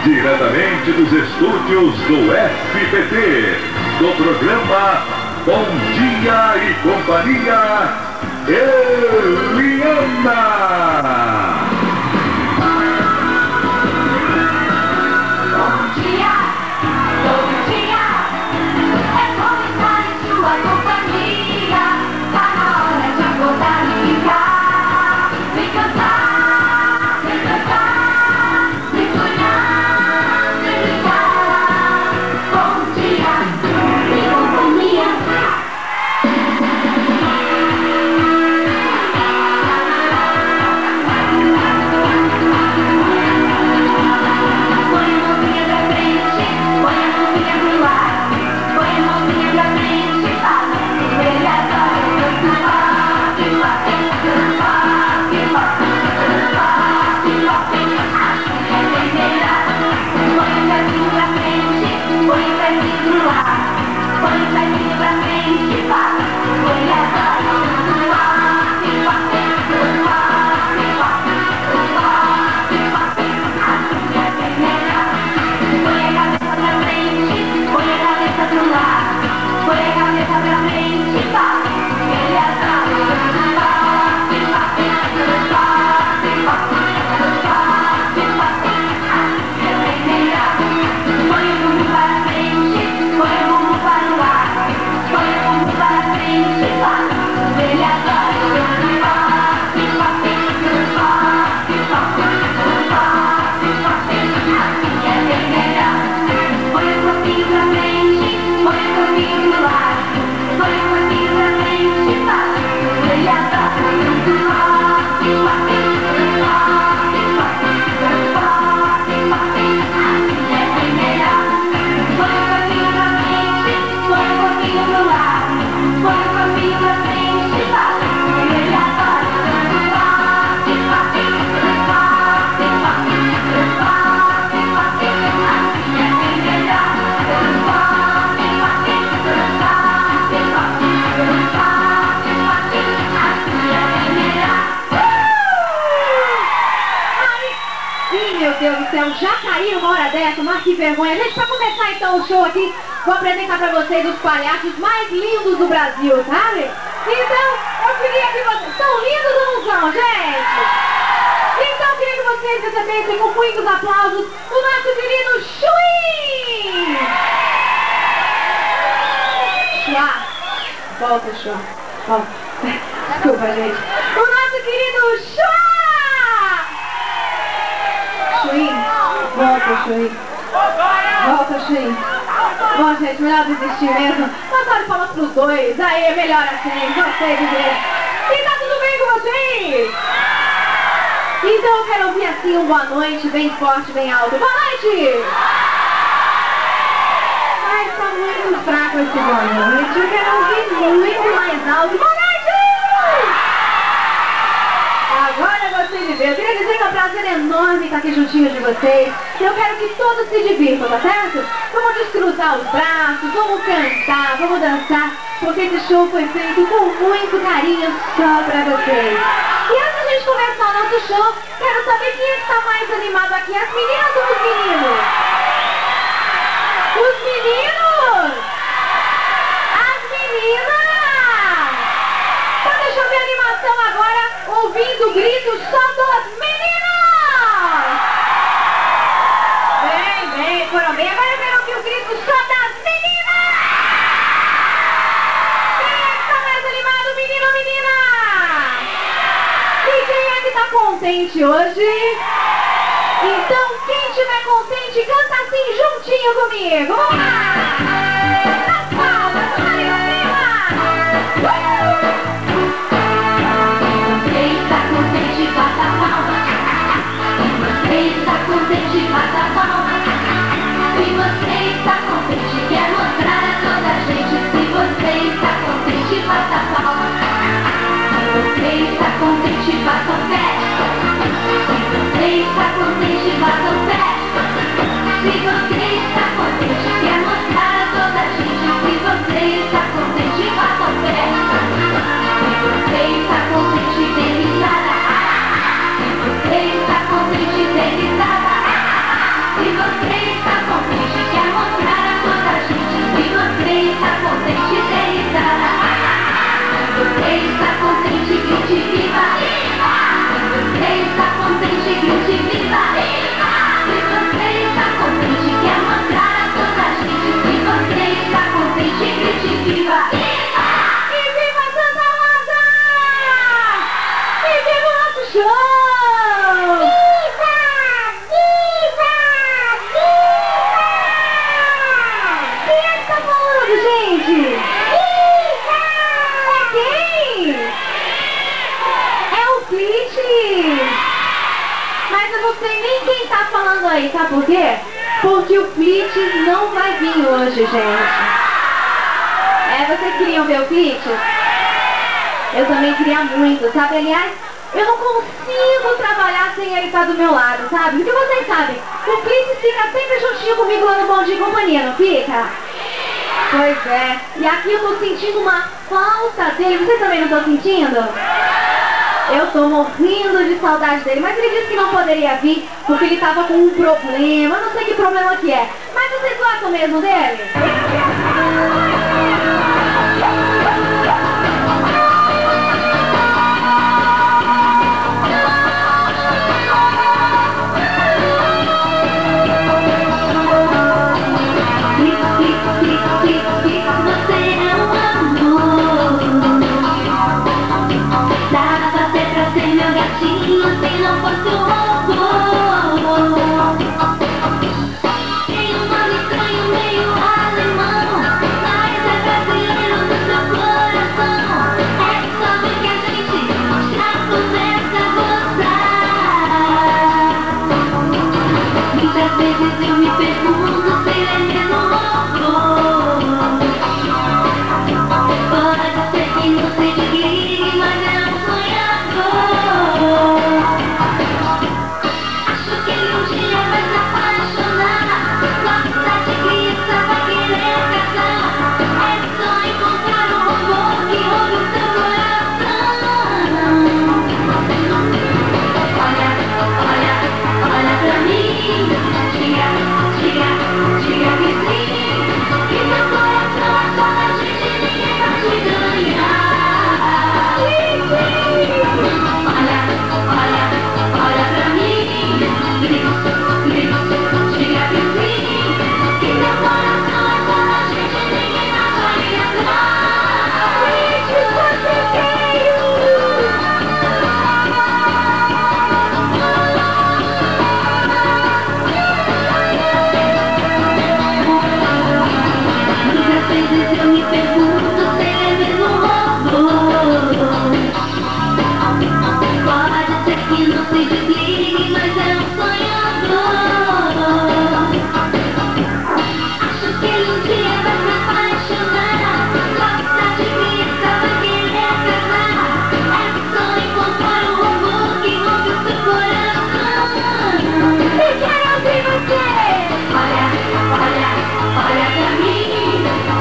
diretamente dos estúdios do SBT, do programa Bom Dia e Companhia, Eliana. Já caiu uma hora dessa, mas que vergonha. Gente, pra começar então o show aqui, vou apresentar pra vocês os palhaços mais lindos do Brasil, sabe? Então, eu queria que vocês... São lindos ou não são, gente? Então, eu queria que vocês recebessem com muitos aplausos o nosso querido Chuí! Chua! Volta, Chua. Volta. Desculpa, gente. O nosso querido Chua! Chuí! Volta, Chuí. Volta, Chuí. Bom, gente, melhor desistir mesmo. Nós olhamos palmas pros dois. Aí, é melhor assim. Gostei de ver. E tá tudo bem com vocês? Então eu quero ouvir assim um boa noite, bem forte, bem alto. Boa noite! Ai, tá muito fraco esse boa noite. Eu quero ouvir muito mais alto. Boa noite! Agora eu gostei de ver. Eu queria dizer que é um prazer enorme estar aqui juntinho de vocês. Eu quero que todos se divirtam, tá certo? Vamos descruzar os braços, vamos cantar, vamos dançar, porque esse show foi feito com muito carinho só pra vocês. E antes de a gente começar o nosso show, quero saber quem está mais animado aqui, as meninas ou os meninos? Os meninos! As meninas! Então deixa eu ver a animação agora, ouvindo gritos só das meninas! Bem, foram bem. Agora eu quero ouvir o grito só das meninas! Quem é que está mais animado, menino ou menina? E quem é que está contente hoje? Então, quem estiver contente, canta assim juntinho comigo. Vamos lá! Nas palmas, vamos ali pra cima! Quem está contente, bata a palma. Quem está contente, bata a palma. Se você está contente, quer mostrar a toda a gente. Se você está contente, bata a palma. Se você está contente, bata o pé. Se você está contente, bata o pé. Se você está contente, quer tá falando aí, sabe por quê? Porque o Flitch não vai vir hoje, gente. Vocês queriam ver o Flitch? Eu também queria muito, sabe? Aliás, eu não consigo trabalhar sem ele estar do meu lado, sabe? Porque vocês sabem, o Flitch fica sempre juntinho comigo lá no Bom Dia e Companhia, não fica? Pois é, e aqui eu tô sentindo uma falta dele, vocês também não estão sentindo? Eu tô morrendo de saudade dele, mas ele disse que não poderia vir porque ele tava com um problema, eu não sei que problema que é. Mas vocês gostam mesmo dele? Se não fosse um robô. Tem um nome estranho, meio alemão, mas é brasileiro do seu coração. É só ver que a gente já começa a gostar. Muitas vezes eu me pergunto se ele é mesmo robô. Pode ser que não seja gay, mas é um sonhador. Acho que ele um dia vai se apaixonar. Gosta de criança, vai querer casar. É só encontrar um robô que ouve o seu coração. Olha pra mim. Diga que sim. Que meu coração é só da gente, ninguém vai te ganhar. Olha pra mim, diga que sim, que meu coração é só da gente, ninguém mais vai entrar. Muitas vezes eu me pergunto se ele é mesmo robô. Pode ser que não se desligue, mas é um sonhador. Acho que ele um dia vai se apaixonar. Gosta de criança, vai querer casar. É só encontrar um robô que ouve o seu coração. Eu quero ouvir você. Olha pra mim.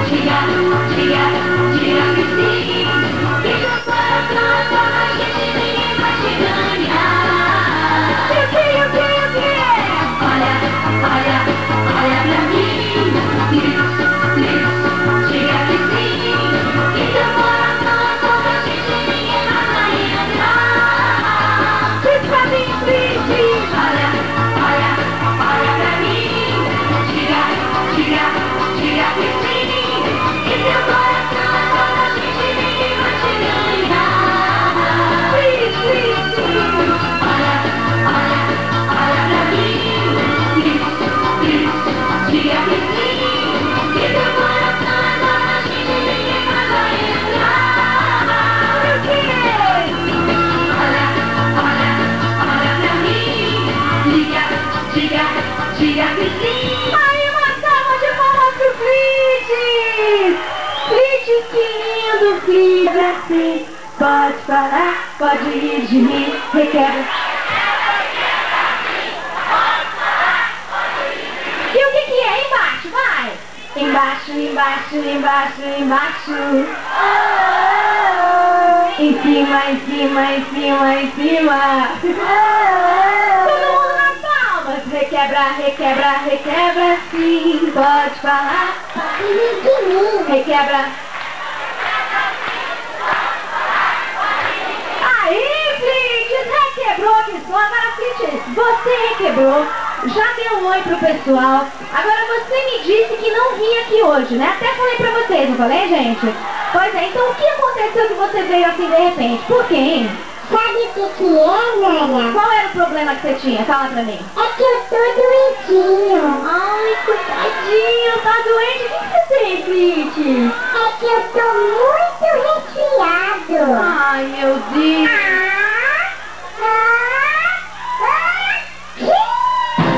Diga que sim. Que meu coração é só da gente, ninguém vai te ganhar. Eu quero. Olha pra mim. Diga que sim. Que meu coração é só da gente, ninguém mais vai entrar. Diz pra mim, Flitch. Olha pra mim. Diga que sim. Que meu coração é só da gente, ninguém vai te ganhar. Flitch. Olha pra mim. Diga que sim. Que meu coração é só da gente, ninguém mais vai entrar. Olha pra mim. Diga que sim. Aí uma salva de palmas pro Flitch! Flitch, que lindo, Flitch! Assim, pode parar, pode rir de mim, requebra. E o que é? Embaixo, vai! Embaixo. Em cima. Todo mundo nas palmas. Requebra, sim, pode falar. Requebra. Aí, Flitch, requebrou que só. Agora, Flitch, você requebrou. Já deu um oi pro pessoal. Agora você me disse que não vinha aqui hoje, né? Até falei pra vocês, não falei, gente? Pois é, então o que aconteceu que você veio assim de repente? Por quê, hein? Sabe o que é, Nana? Qual era o problema que você tinha? Fala pra mim. É que eu tô doentinho. Ai, coitadinho, tá doente? O que você tem, Flitch? É que eu tô muito resfriado. Ai, meu Deus.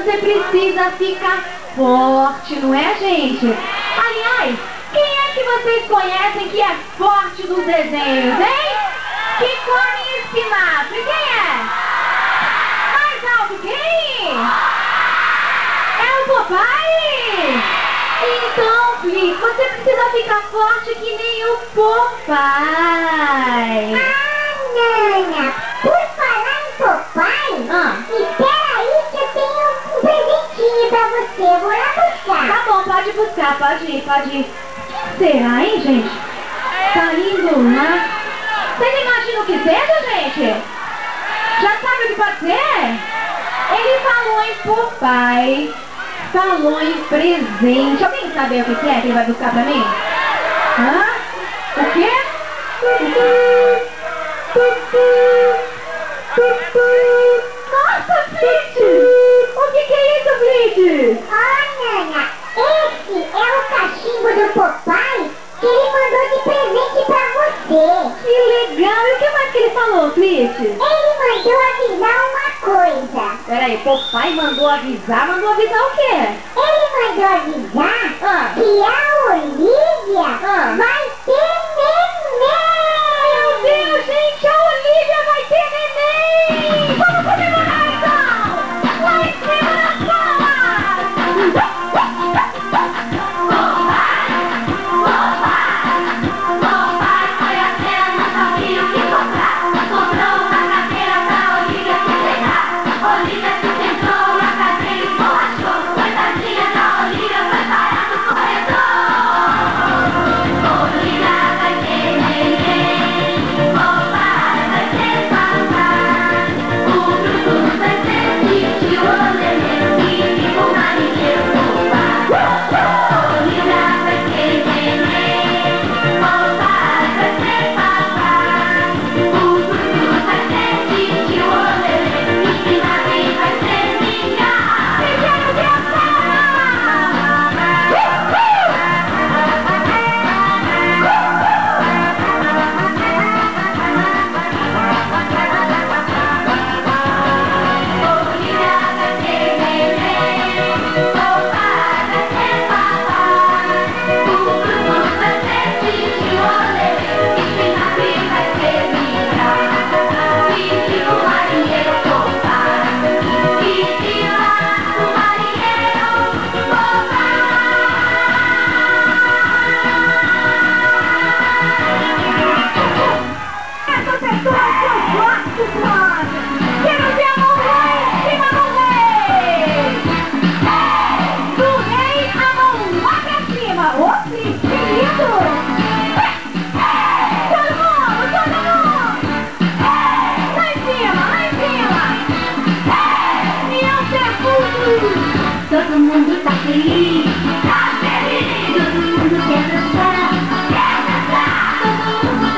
você precisa ficar forte, não é, gente? Aliás, quem é que vocês conhecem que é forte nos desenhos, hein? Que come espinafre, quem é? Mais alto, quem? É o Popeye? Então, Flick, você precisa ficar forte que nem o Popeye. Nana, por falar em Popeye, espera aí que eu tenho um presentinho pra você, eu vou lá buscar. Tá bom, pode buscar, pode ir. O que será, hein, gente? Tá indo lá. Vocês imaginam o que seja, gente? Já sabe o que pode ser? Ele falou em Popeye, falou em presente. Alguém sabe o que é que ele vai buscar pra mim? Hã? O quê? Nossa, Flit! O que é isso, Flit? Nana, esse é o cachimbo do Popeye que ele mandou de presente pra você. Que legal! E o que mais que ele falou, Flit? Ele mandou avisar uma coisa. Peraí, Popeye mandou avisar o quê? Ele mandou avisar que a Olivia vai ter neném. Meu Deus, gente, a Olivia vai ter neném! Vamos comemorar então! Lá em cima das palmas! Todo mundo tá feliz, todo mundo quer dançar, todo mundo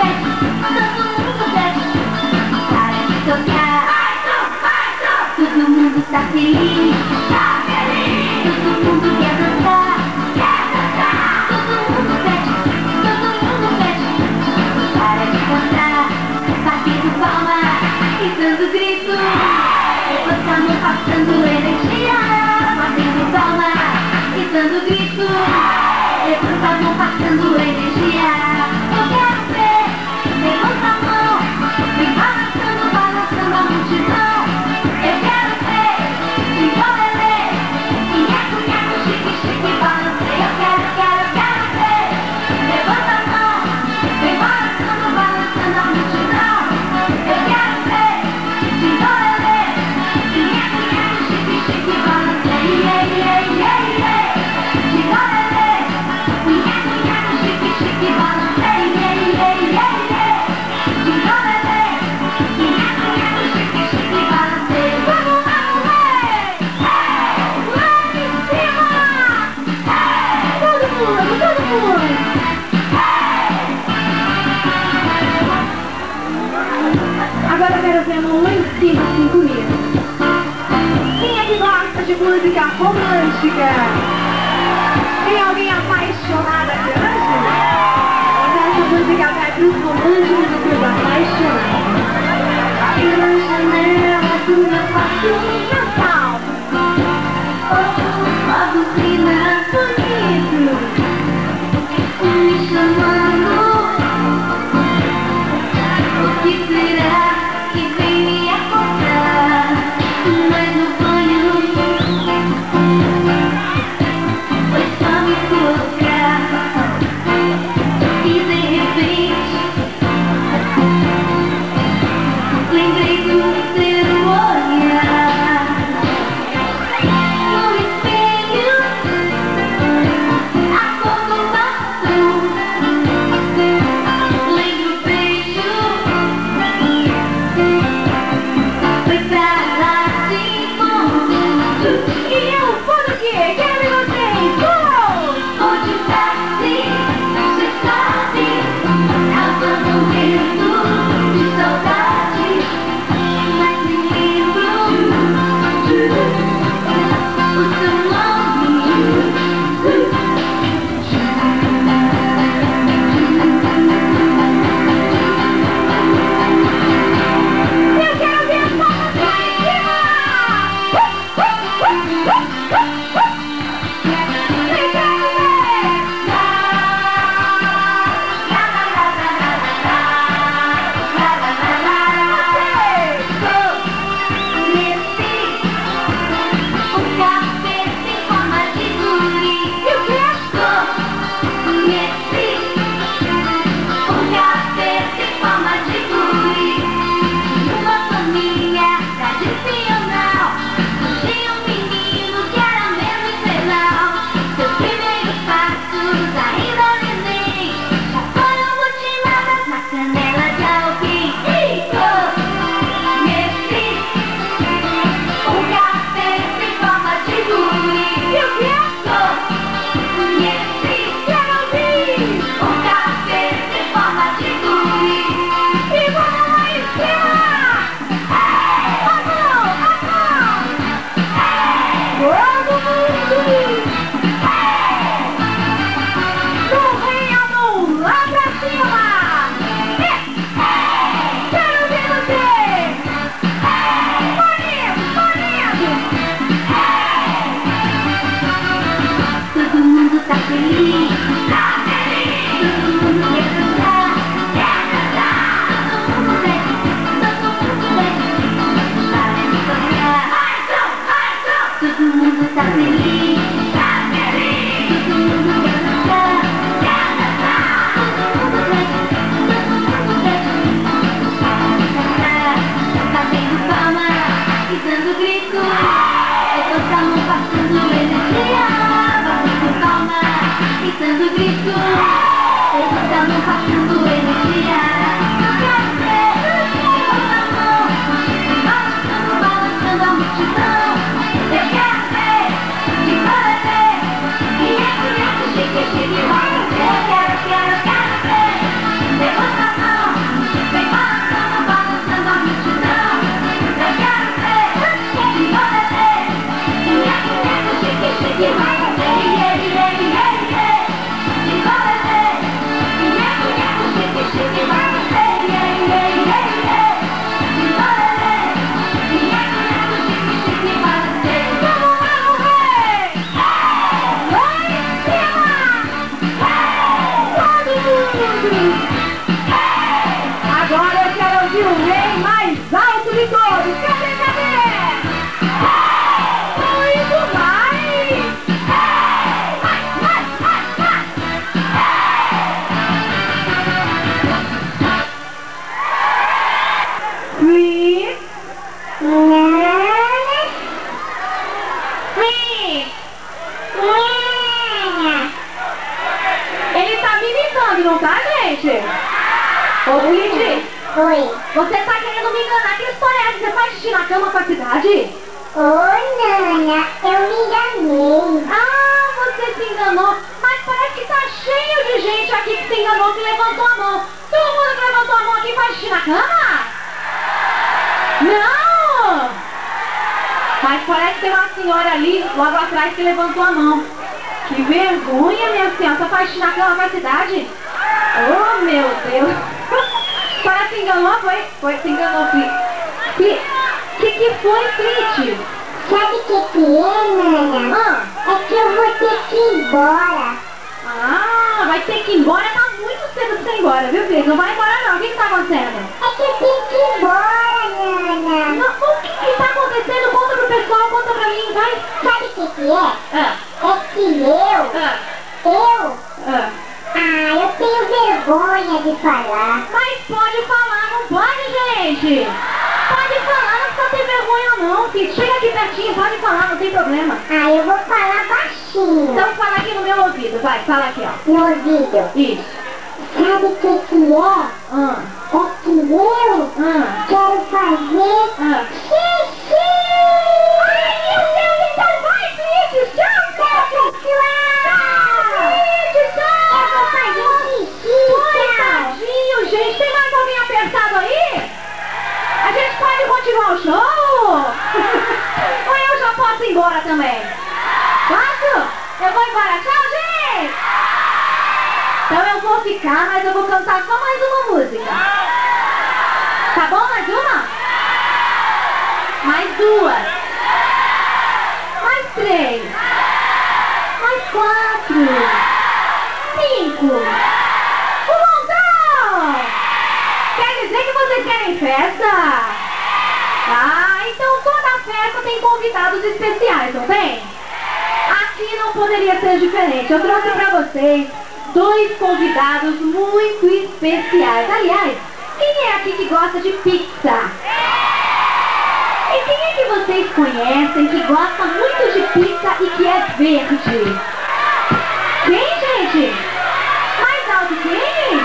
pede, para de tocar. Todo mundo tá feliz, todo mundo quer dançar, todo mundo pede, para de cantar, batendo palma e dando grito, levantando, passando energia. Batendo palma e dando grito, levanta a mão passando energia. Eu quero ver, levanta a mão, vem balançando a multidão. Eu quero ver, igual bebê, nheco, nheco, chique, chique, balanceio. Eu quero ver, levanta a mão, vem balançando a multidão. Eu quero ver, igual bebê, nheco, nheco, chique, chique, balanceio. Agora eu quero ver a mão lá em cima, assim, comigo. Quem é que gosta de música romântica? Tem alguém apaixonado aqui hoje? Essa música vai pros românticos e pros apaixonados. E na janela do meu quarto, Natal. buzina bonito me chamando. O que será que vem me acordar? Mas no banho foi só me colocar e de repente lembrei do seu olhar no espelho, a cor do batom. Lembro o beijo, foi pra lá de fundo. E eu vou do quê? Quero ver vocês! Onde tá assim, cê sabe, causando um medo de saudade. Mas me lembro o seu nome. Eu quero ver as palmas lá em cima! Eu quero ver! Um capeta em forma de guri. E o quê? Conheci um capeta em forma de guri. Numa família tradicional, tinha um menino que era mesmo infernal. Seus primeiros passos ainda neném já foram mutiladas na canela de alguém. Conheci um capeta em forma de guri. E o quê? Conheci Quero ouvir! um capeta em forma de guri. E vamos lá em cima! A mão! Todo mundo! Do rei à mão, lá pra cima! Quero ver você! Bonito! Todo mundo tá feliz. Todo mundo quer dançar. Todo mundo vem. Parece sonhar. Todo mundo tá feliz. Todo mundo quer dançar. Todo mundo vem. Batendo palma e dando grito. Levanta a mão passando energia. Batendo palma e dando grito. Levanta a mão passando energia. Eu quero ver. Levanta a mão, balançando, balançando a multidão. Eu quero ver. De correr. E chique, chique, vai ver. Eu quero ver. Levanta a mão, vem balançando, balançando a multidão. Eu quero ver. De correr. E chique, chique, vai ver. De correr. E chique, chique, vai ver. De correr. E chique, chique, vai ver. Vamos lá no rei! Lá em cima! Todo mundo! Agora eu quero ouvir o rei mais alto de todos! Cadê? Muito mais! Please! Ele tá me imitando, não tá, gente? Ô, Luigi, Oi. você tá querendo me enganar? Que história é essa? Você faz xixi na cama com a cidade? Ô, Nana, eu me enganei. Ah, você se enganou. Mas parece que tá cheio de gente aqui que se enganou, que levantou a mão. Todo mundo que levantou a mão aqui faz xixi na cama? Não! Mas parece que tem uma senhora ali, logo atrás, que levantou a mão. Que vergonha, minha senhora. Você faz xixi na cama com a cidade? Oh, meu Deus. A senhora se enganou, foi? Se enganou, Fli. Que foi, Flit? Sabe o que é, Nana? É que eu vou ter que ir embora. Ah, vai ter que ir embora, tá muito cedo pra você ir embora, viu, filho? Não vai embora não, o que tá acontecendo? É que eu tenho que ir embora, Nana. Não, o que tá acontecendo? Conta pro pessoal, conta pra mim, vai. Sabe o que é? Ah, É que eu tenho vergonha de falar. Mas pode falar, não pode, gente? Pode falar, não precisa ter vergonha não, filho. Chega aqui pertinho, pode falar, não tem problema. Eu vou falar baixinho. Então fala aqui no meu ouvido, vai, fala aqui, ó. No ouvido. Isso. Sabe o que é? É que eu quero fazer xixi. Ai, meu Deus, então vai, Blitz, tchau, Coitadinho, gente, tem mais alguém apertado aí? A gente pode continuar o show? Ou eu já posso ir embora também? Posso? Eu vou embora, tchau, gente! Então eu vou ficar, mas eu vou cantar só mais uma música. Tá bom? Mais uma? Mais duas. Mais três. Mais quatro. 5. Um montão! Quer dizer que vocês querem festa? Então toda festa tem convidados especiais, não tem? Aqui não poderia ser diferente. Eu trouxe pra vocês 2 convidados muito especiais. Aliás, quem é aqui que gosta de pizza? E quem é que vocês conhecem que gosta muito de pizza e que é verde? Quem, gente? Mais alto, quem?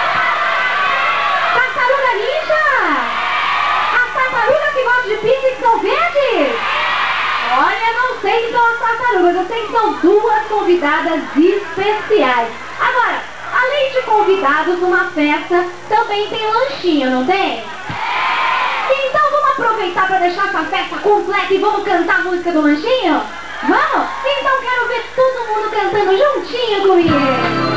Tartaruga Ninja! As tartarugas que gostam de pizza e que são verdes? Olha, não sei quem são as tartarugas, eu sei que são 2 convidadas especiais. Agora, além de convidados numa festa, também tem lanchinho, não tem? Então vamos aproveitar para deixar essa festa completa e vamos cantar a música do lanchinho? Vamos? Então quero ver todo mundo cantando juntinho comigo.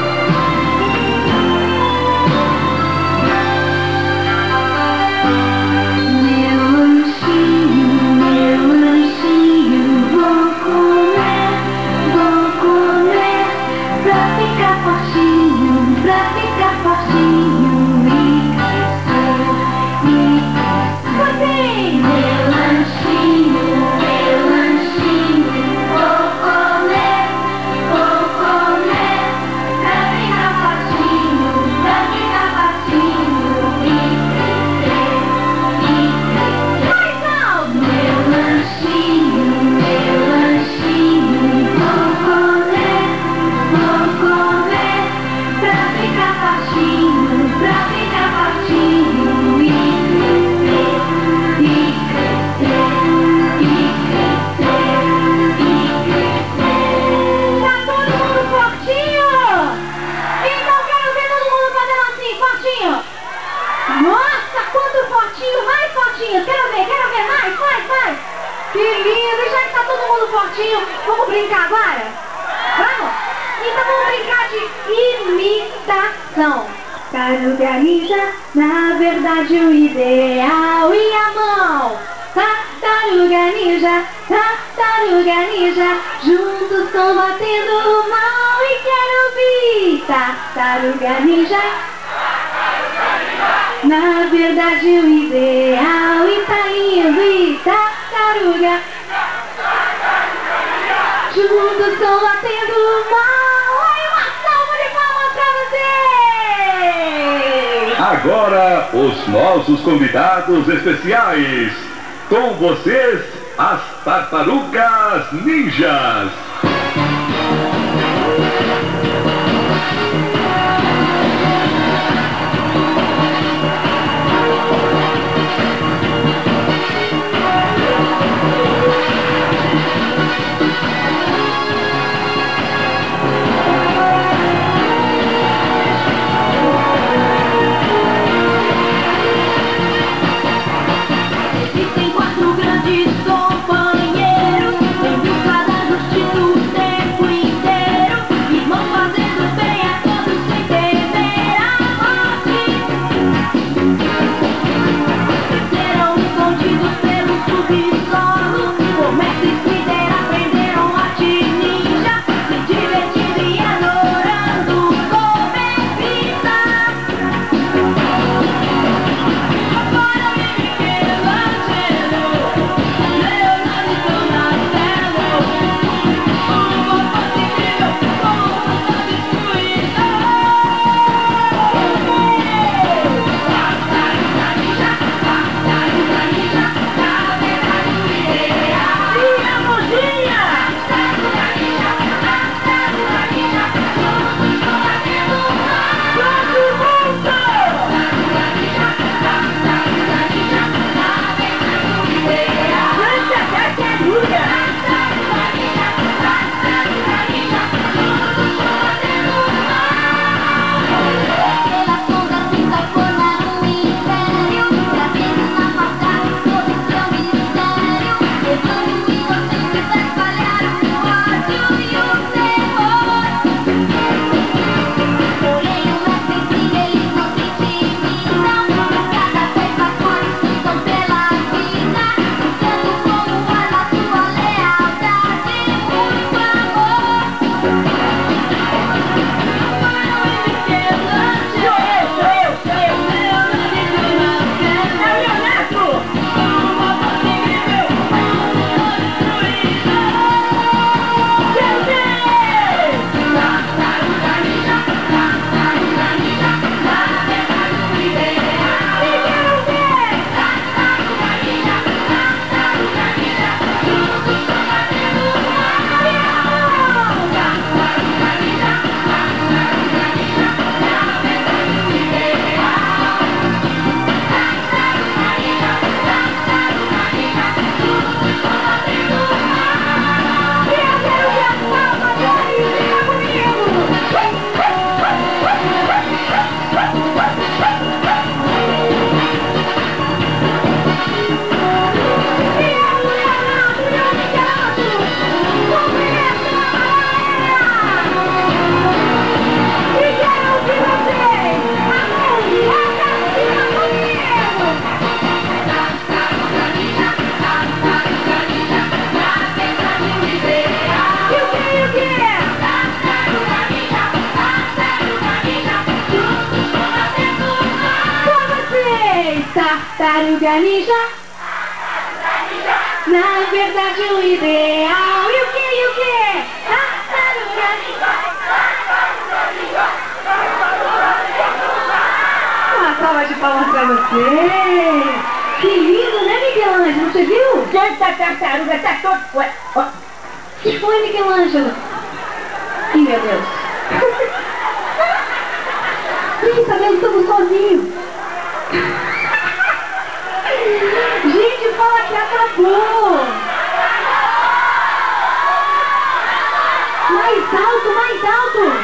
Que lindo! Já que tá todo mundo fortinho, vamos brincar agora? Vamos? Então vamos brincar de imitação. Tartaruga Ninja, na verdade o ideal. E a mão? Tartaruga Ninja, juntos combatendo o mal. E quero ouvir Tartaruga Ninja, na verdade o ideal. E tá lindo, e tartaruga, juntos combatendo o mal. Aí uma salva de palmas pra vocês! Agora, os nossos convidados especiais. Com vocês, as Tartarugas Ninjas. Existem 4 grandes companheiros em busca da justiça. Tartaruga ninja. Na verdade o ideal. E o que? Tartaruga ninja. Uma salva de palmas pra você. Que lindo, né, Michelangelo? Você viu? Essa tartaruga tá todo... Ué, ó. Que foi, Michelangelo? Ih, meu Deus. Fique sabendo, estamos sozinhos. Gente, fala que acabou. Mais alto, mais alto.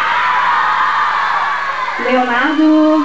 Leonardo.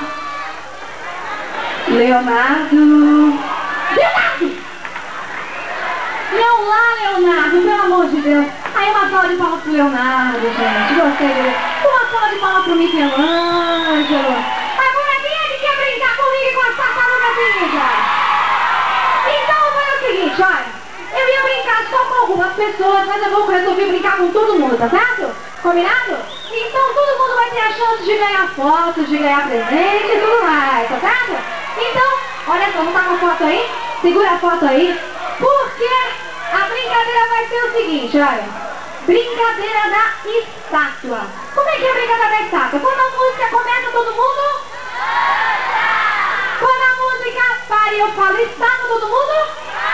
Não lá, Leonardo, pelo amor de Deus. Aí uma salva de palmas pro Leonardo, gente. Gostei dele. Uma salva de palmas pro Michelangelo. Agora quem é que quer brincar comigo e com as tartarugas ninja? Então foi o seguinte, olha. Eu ia brincar só com algumas pessoas, mas eu vou resolver brincar com todo mundo, tá certo? Combinado? Então todo mundo vai ter a chance de ganhar fotos, de ganhar presente e tudo mais, tá certo? Então, olha só, vamos estar com a foto aí? Segura a foto aí. Porque a brincadeira vai ser o seguinte, olha. Brincadeira da estátua. Como é que é a brincadeira da estátua? Quando a música começa, todo mundo... Quando a música para e eu falo estátua, todo mundo...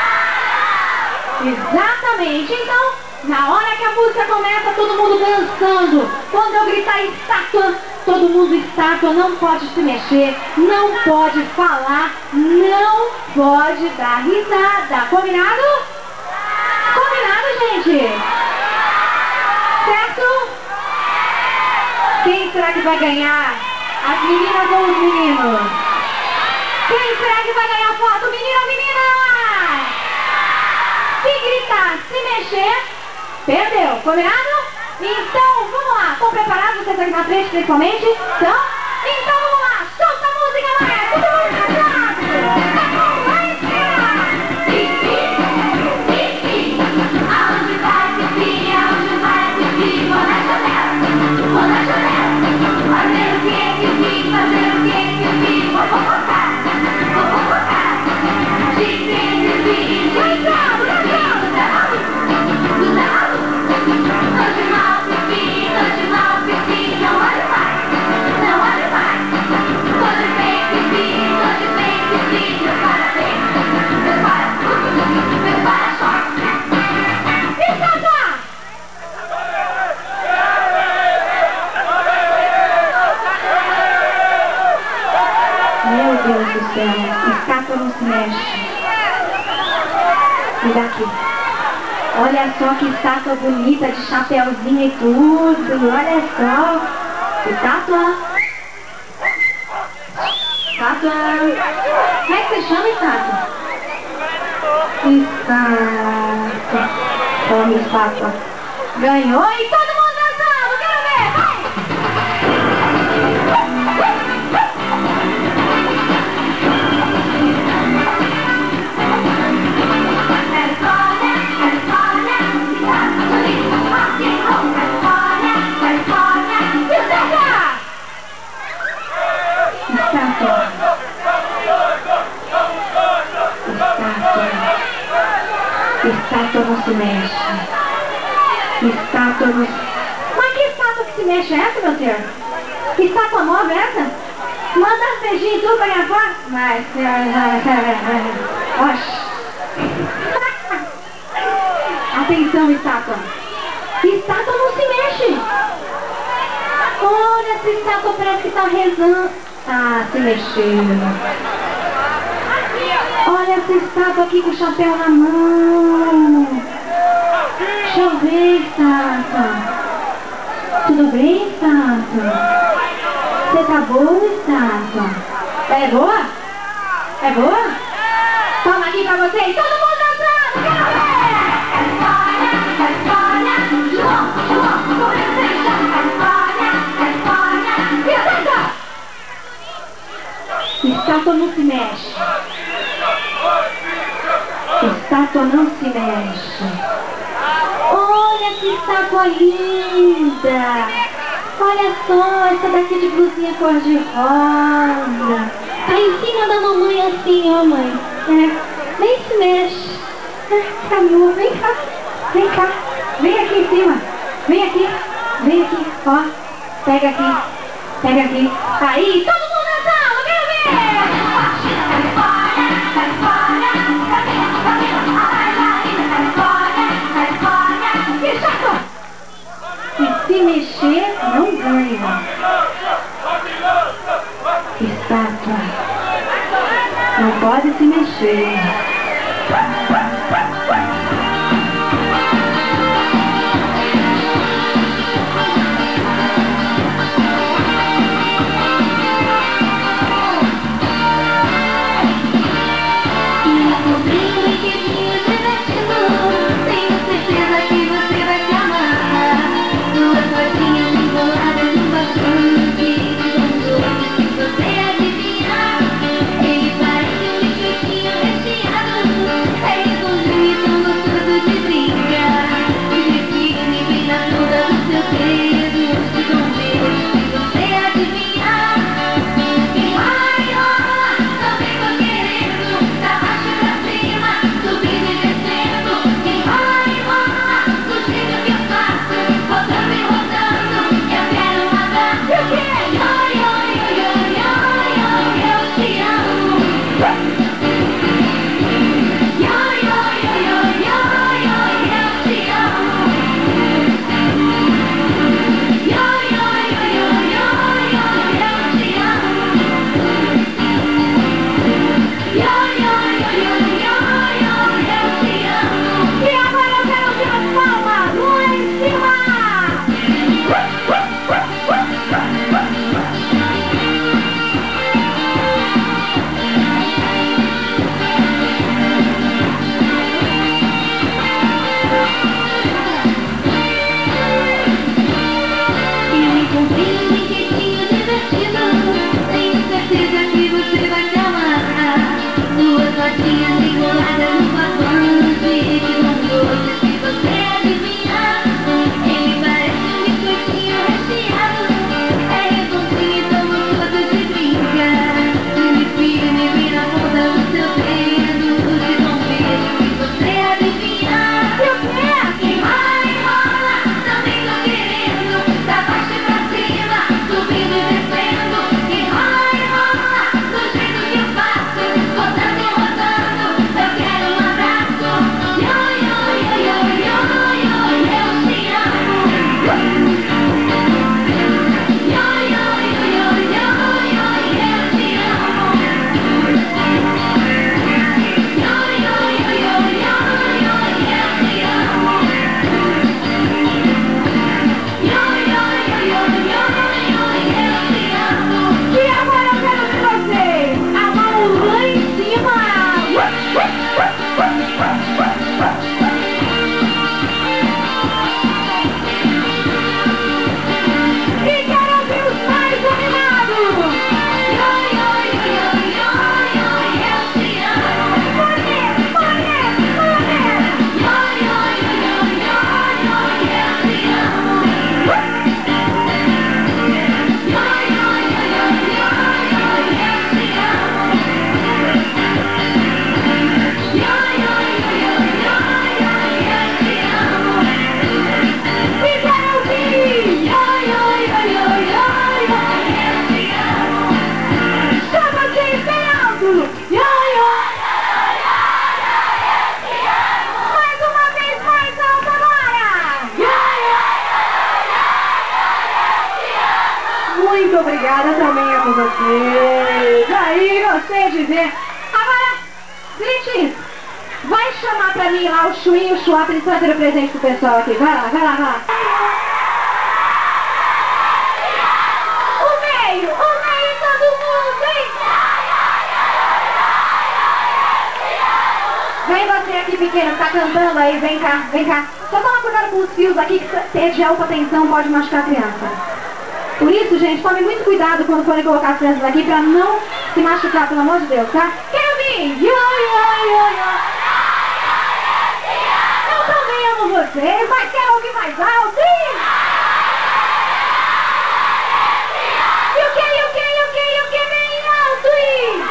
Exatamente. Então, na hora que a música começa, todo mundo dançando. Quando eu gritar estátua, todo mundo estátua, não pode se mexer, não pode falar, não pode dar risada. Combinado? Combinado, gente? Certo? Quem será que vai ganhar? As meninas ou os meninos? Quem será que vai ganhar foto? Menino ou menina? Se gritar, se mexer, perdeu. Combinado? Então, vamos lá. Estão preparados? Vocês aqui na frente, principalmente? Então vamos lá. Solta a música, Maia. Todo mundo cantando. Tá bom, vai esperar. Aonde vai pipi, aonde vai pipi, vou na janela. Fazer o que pipi, vou fofocar. Pipi, vai cá, tô de mal, pipi, não olho mais. Tô de bem, pipi, meus parabéns, meus para-choques. Meu Deus do céu, estátua não se mexe. Me dá aqui. Olha só que estátua bonita, de chapéuzinho e tudo. Olha só. Estátua. Como é que você chama, estátua? Estátua. Toma, estátua. Ganhou e todo mundo dançando. Quero ver, vai! Estátua não se mexe. Estátua não... Mas que estátua que se mexe é essa, meu senhor? Estátua nova é essa? Manda as beijinhos e tudo pra minha voz? Mas... Oxi. Atenção, estátua. Estátua não se mexe. Olha, essa estátua parece que tá rezando. Ah, se mexeu. Olha essa estátua aqui com o chapéu na mão. Deixa eu ver, estátua. Tudo bem, estátua? Você tá boa, estátua? É boa? É boa? Toma aqui pra vocês. Todo mundo dançando. Quero ver! Estátua não se mexe. Estátua não se mexe. Olha que estátua linda. Olha só, essa daqui de blusinha cor-de-rosa. Tá em cima da mamãe assim, ó, mãe. Nem se mexe. Amor, vem cá. Vem cá. Vem aqui em cima. Vem aqui. Vem aqui, ó. Pega aqui. Pega aqui. Aí, todo mundo dançando, quero ver! Que chato! E se mexer, não ganha. Estátua. Não pode se mexer. Muito obrigada, também amo vocês. Aí, gostei de ver. Agora, Gritinho, vai chamar pra mim lá o Chuinho, o Chuá, pra eles trazerem o presente pro pessoal aqui. Vai lá, vai lá, vai lá. O meio, todo mundo, vem. Vem você aqui, pequeno, que tá cantando aí, vem cá, vem cá. Só toma cuidado com os fios aqui, que se de alta tensão pode machucar a criança. Por isso, gente, tome muito cuidado quando forem colocar as crianças aqui pra não se machucar, pelo amor de Deus, tá? Quero vir! Eu também amo vocês, mas quero ouvir mais alto, hein? E o que bem alto, hein?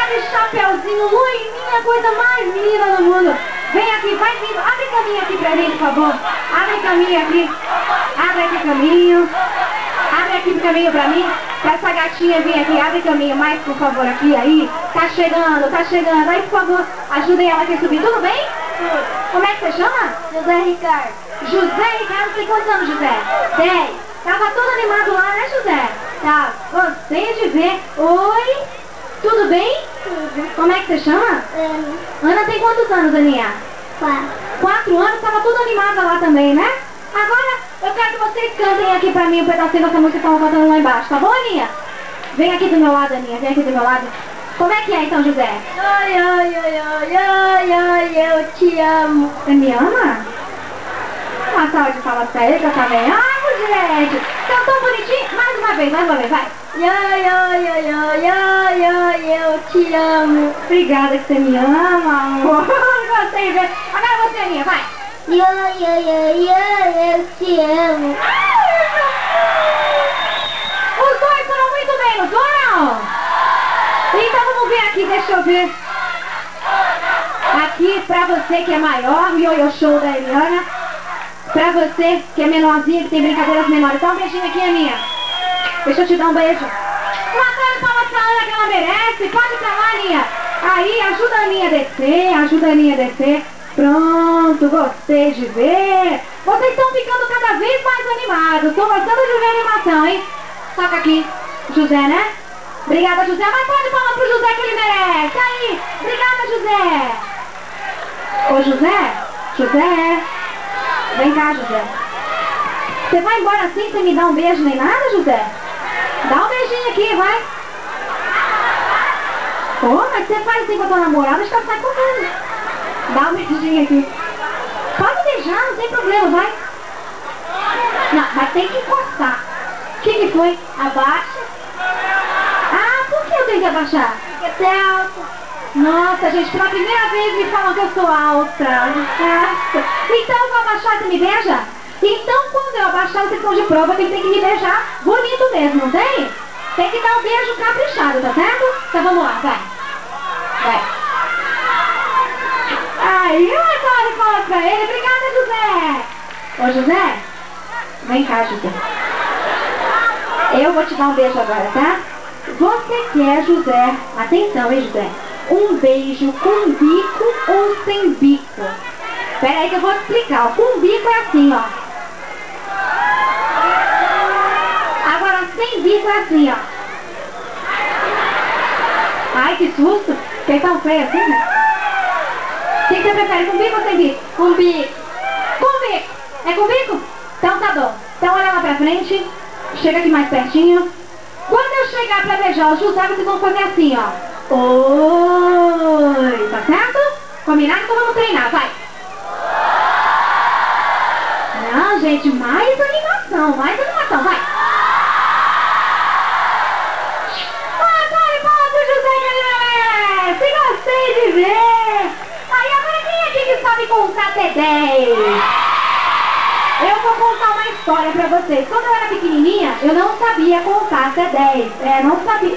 aquele chapeuzinho, loirinha, coisa mais linda do mundo. Vem aqui, vai vindo, abre caminho aqui pra mim, por favor. Abre caminho aqui, abre aqui caminho. Abre aqui o caminho pra mim, pra essa gatinha vir aqui, abre caminho mais, por favor, aqui, aí. Tá chegando, aí, por favor, ajudem ela aqui a subir, tudo bem? Como é que você chama? José Ricardo. José Ricardo, tem quantos anos, José? 10. Tava todo animado lá, né, José? Tá, gostei de ver. Oi, tudo bem? Tudo. Como é que você chama? Ana tem quantos anos, Aninha? 4. 4 anos, tava toda animada lá também, né? Agora, eu quero que vocês cantem aqui pra mim um pedacinho dessa música que estavam cantando lá embaixo, tá bom, Aninha? Vem aqui do meu lado, Aninha, vem aqui do meu lado. Como é que é, então, José? Ai, ai, ai, ai, ai, ai, eu te amo. Você me ama? Uma salva de palmas pra ele, eu também amo, gente. Cantou bonitinho? Mais uma vez, vai. Ai, ai, ai, ai, ai, ai, eu te amo. Obrigada que você me ama, amor. Gostei de ver. Agora você, Aninha, vai. Ai, ai, ai, ai, eu te amo. Os dois foram muito bem, não foram? Então vamos ver aqui, deixa eu ver. Aqui, pra você que é maior, o Ioiô Show da Eliana. Pra você que é menorzinha, que tem brincadeiras menores. Dá um beijinho aqui, Aninha. Deixa eu te dar um beijo. Uma salva de palmas pra Ana que ela merece. Pode ir pra lá, Aninha. Aí, ajuda a Aninha a descer, Pronto, gostei de ver. Vocês estão ficando cada vez mais animados. Estou gostando de ver a animação, hein? Toca aqui. José, né? Obrigada, José. Mas pode falar pro José que ele merece. Aí. Obrigada, José. Ô, José. Vem cá, José. Você vai embora assim sem me dar um beijo nem nada, José? Dá um beijinho aqui, vai. Ô, mas você faz assim com a tua namorada, acho que ela sai correndo. Dá um beijinho aqui. Pode beijar, não tem problema, vai. Não, mas tem que encostar. O que foi? Abaixa. Ah, por que eu tenho que abaixar? Porque você é alto. Nossa, gente, pela primeira vez me falam que eu sou alta. Nossa. Então eu vou abaixar, você me beija? Então quando eu abaixar, vocês estão de prova que ele tem que me beijar bonito mesmo, não tem? Tem que dar um beijo caprichado, tá certo? Então vamos lá, vai. Aí, uma salva de palmas pra ele. Obrigada, José. Ô, José, vem cá, José. Eu vou te dar um beijo agora, tá? Você quer, José, atenção, hein, José? Um beijo com bico ou sem bico? Pera aí que eu vou te explicar. Com bico é assim, ó. Agora, sem bico é assim, ó. Ai, que susto. Porque é tão feio assim, né? O que você prefere, com bico ou sem bico? Com bico. Com bico. É com bico? Então tá bom. Então olha lá pra frente. Chega aqui mais pertinho. Quando eu chegar pra beijar o José, vocês vão fazer assim, ó. Oi, tá certo? Combinado? Então vamos treinar, vai. Não, gente, mais animação, vai. José que ele merece. Gostei de ver. Aí agora quem é aqui que sabe contar até 10? Eu vou contar uma história pra vocês. Quando eu era pequenininha, eu não sabia contar até 10. Não sabia.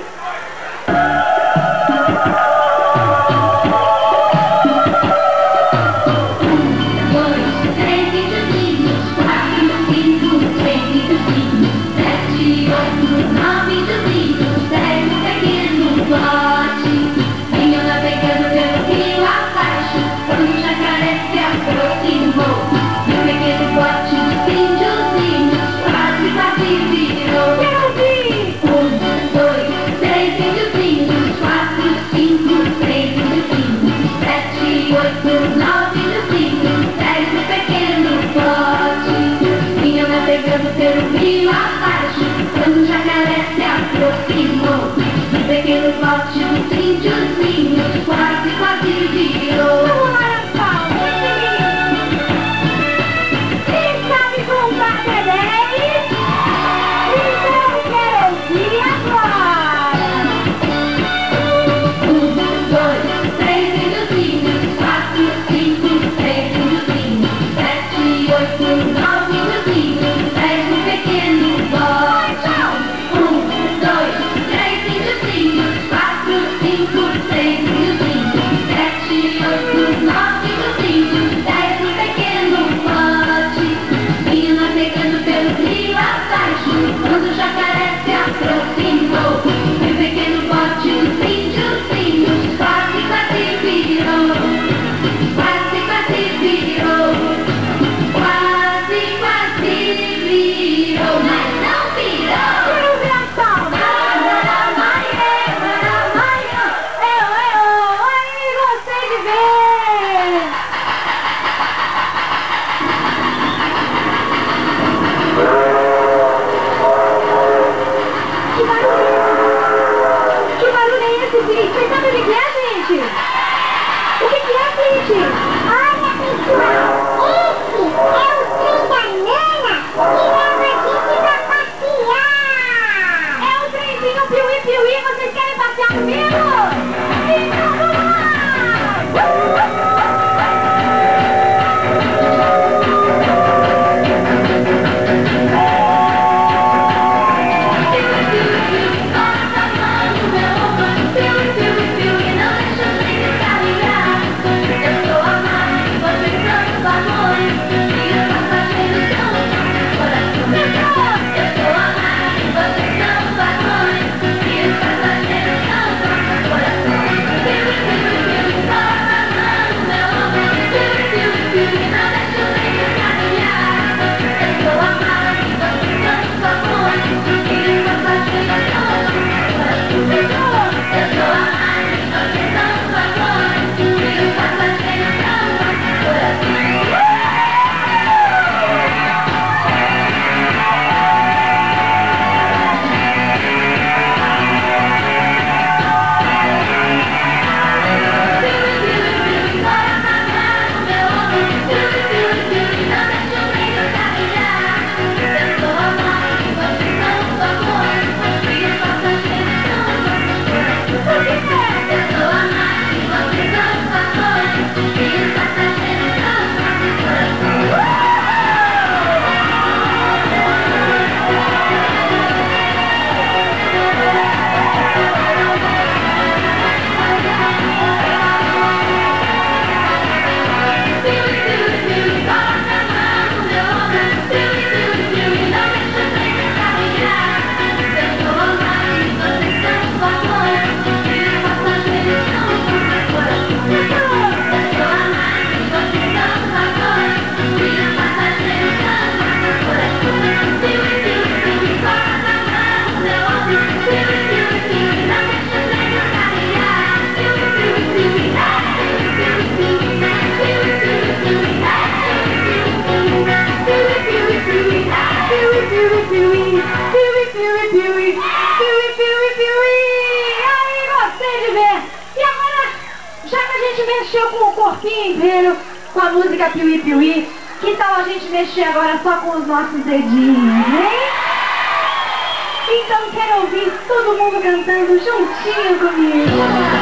mexeu com o corpinho inteiro, com a música Piuí Piuí. Que tal a gente mexer agora só com os nossos dedinhos, hein? Então quero ouvir todo mundo cantando juntinho comigo.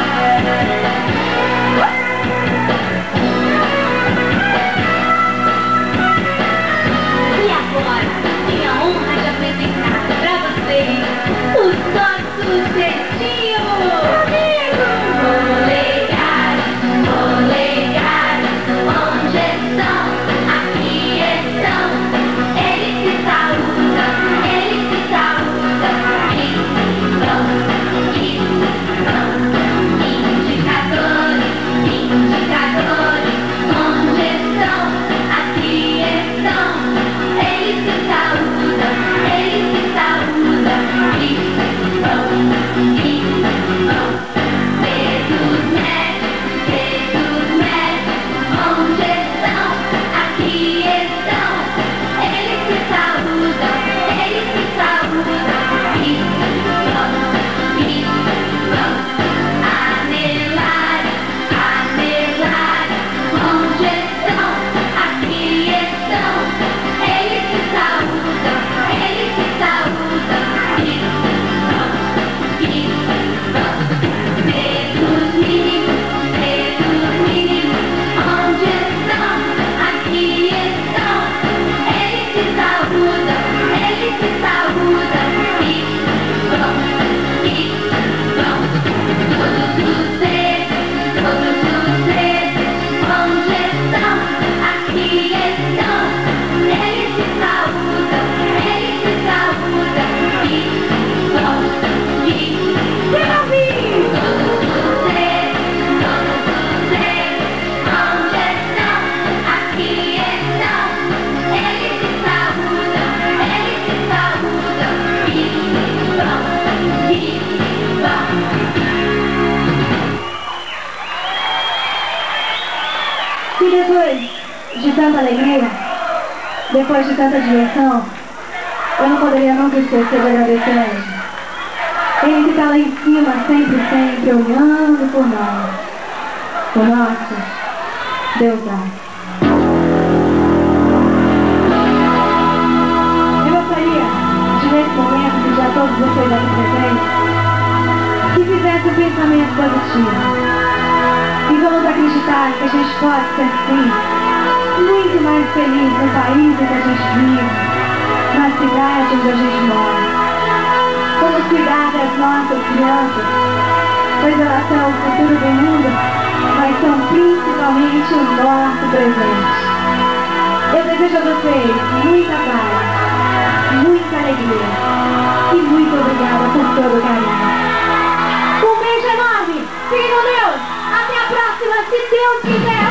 E agora, tenho a honra de apresentar pra vocês os nossos dedinhos. Polegares, onde estão? Aqui estão. Eles se saúdam. Indicadores, onde estão? Aqui estão. Eles se saúdam. Dedos médios, onde estão? Aqui estão. Eles se saúdam. E depois de tanta alegria, depois de tanta diversão, eu não poderia nunca esquecer de agradecer a ele. Ele que está lá em cima, sempre, olhando por nós. O nosso Deus dá. Eu gostaria de, nesse momento, pedir a todos vocês aqui presentes que fizessem um pensamento positivo. E vamos acreditar que a gente pode ser, sim, muito mais feliz no país em que a gente vive, na cidade onde a gente mora. Vamos cuidar das nossas crianças, pois elas são o futuro do mundo, mas são principalmente o nosso presente. Eu desejo a vocês muita paz, muita alegria e muito obrigada por todo o carinho. Um beijo enorme, fiquem com Deus! Até a próxima, se Deus quiser!